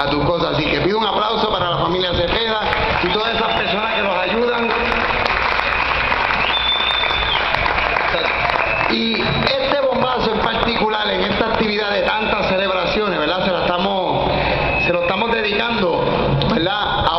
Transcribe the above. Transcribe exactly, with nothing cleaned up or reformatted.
a tus cosas. Así que pido un aplauso para la familia Cepeda y todas esas personas que nos ayudan. Y este bombazo en particular, en esta actividad de tantas celebraciones, ¿verdad? Se la estamos, se lo estamos dedicando, ¿verdad?, a